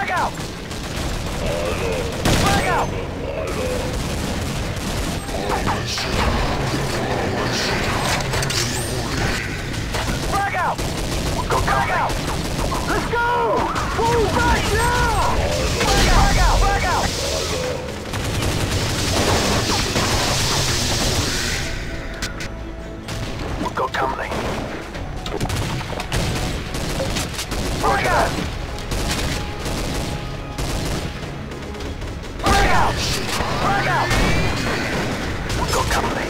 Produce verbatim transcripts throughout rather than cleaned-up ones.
Frag out! Frag out! Frag out! Go frag out! Let's go! Move back now! Frag out! Frag out! Frag out! We'll go company. Frag out! Frag out! Frag out! We'll go company.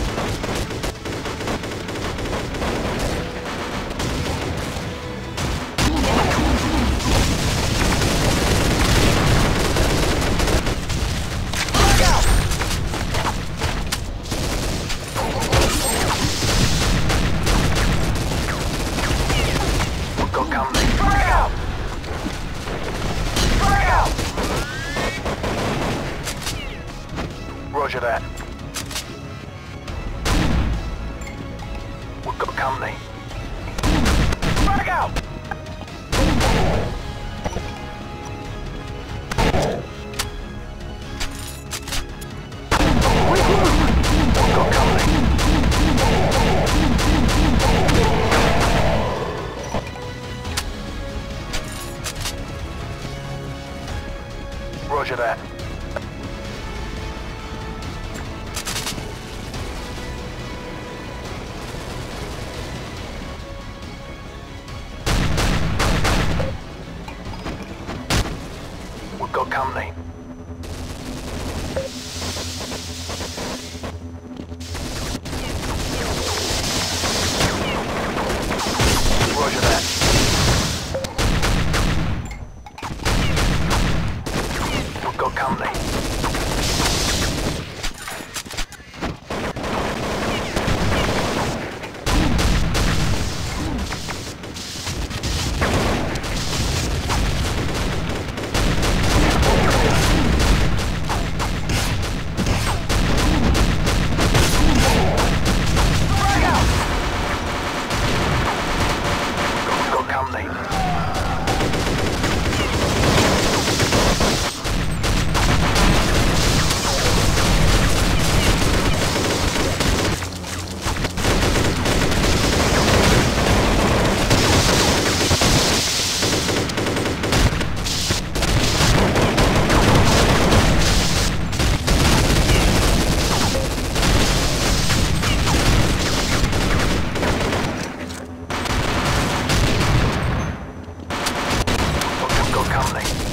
Roger that. We've got company. Frag out! We've got company. Roger that. Go company. Roger that. We'll go company. Go company.